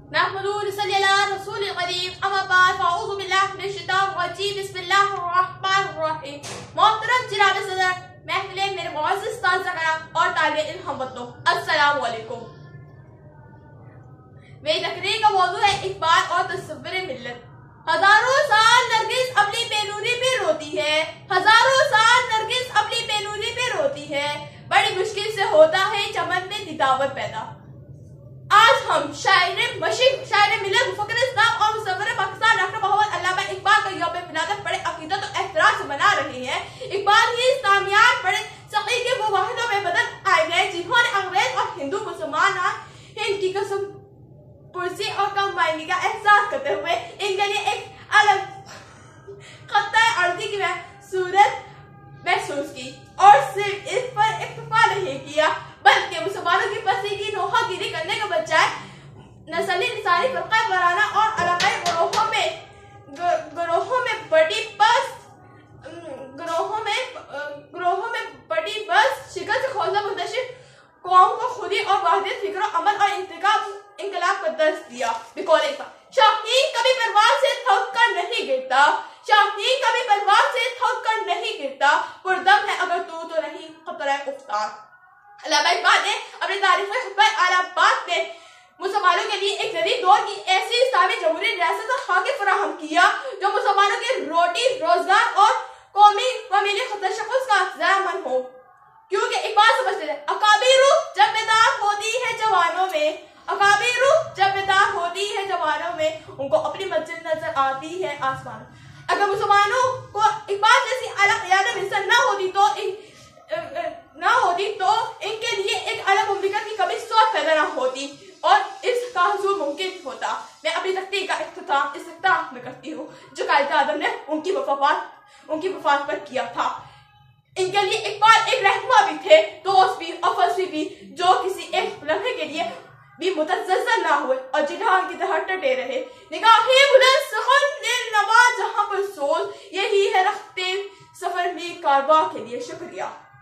मोहतरम जनाब सदर, महफिल मेरे मुअज़्ज़ज़ उस्ताद-ए-किराम और तालिबे इल्म हमवतनों, अस्सलामु अलैकुम। मेरी तकरीर का मौजू है इकबाल और तसव्वुर मिल्लत। हजारों साल नरगिस अपनी बेनूरी पे रोती है, हजारों साल नरगिस अपनी बेनूरी पे रोती है, बड़ी मुश्किल से होता है चमन में दिदावर पैदा। आज हम शायर मिल्लत, मुफक्किर इस्लाम और मुसव्विर पाकिस्तान डॉक्टर मोहम्मद अल्लामा इकबाल का यौम मिलाद बड़े अकीदत और एहतराम से मना रहे हैं। इकबाल ही इस्लामियात बड़े सकी के वो वाहिदों में बदल आए गए जिन्होंने अंग्रेज और हिंदू मुसलमान हिंद की कसम पुरसी और कम मायने का एहसास करते हुए इनके लिए एक अलग खत्ता अर्जी की सूरत महसूस की और सिर्फ इस पर इक्तफा नहीं किया बल्कि मुसलमानों की पसी की नोहागिरी करने के बजाय नस्ली निसारी फरका वाराना और अलगाई ग्रोहों में बड़ी बस शिकस्त खोजा मुंतशिर कौम को खुदी और वाहियत फिक्र अमल और इंकलाब का दर्ज दिया। शाहीन कभी परवाज़ से थक कर नहीं गिरता, शाहीन कभी परवाज़ से थक कर नहीं गिरता, पुरदम है अगर तू तो नहीं खतरा उफ्तार। अल्लामा इकबाल ने अपनी तारीफ खुतबा आलाबाद में मुसलमानों के लिए एक जदीद दौर की ऐसी इस्लामी जमहूरी रियासत का खाका फराहम किया जो मुसलमानों के रोटी रोजगार और कौमी फमीली तशक्कुस का ज़रामन हो। क्योंकि इकबाल समझते थे अकाबीरू जब बेदार होती है जवानों में, अकाबीरू जब बेदार होती है जवानों में, उनको अपनी मंजिल नजर आती है आसमान। अगर मुसलमानों को इकबाल जैसी आला क़यादत मिसल न होती तो इनके लिए एक अलग मुमलिकत की कभी सोच पैदा न होती और इसका हुसूल मुमकिन होता। मैं अपनी तकरीर का इख्तिताम में करती हूँ जो कायदे आज़म ने उनकी वफात पर किया था। इनके लिए इकबाल एक रहनुमा भी थे, दोस्त भी और फलसफी भी, जो किसी एक लम्हे के लिए भी मुतज़्ज़ल ना हुए और जिन्हां की तरह डटे रहे। निगाहे बुलंद सुखन दिल नवा जहां पर सोच, यही है रखते सफर में कारवां के लिए। शुक्रिया।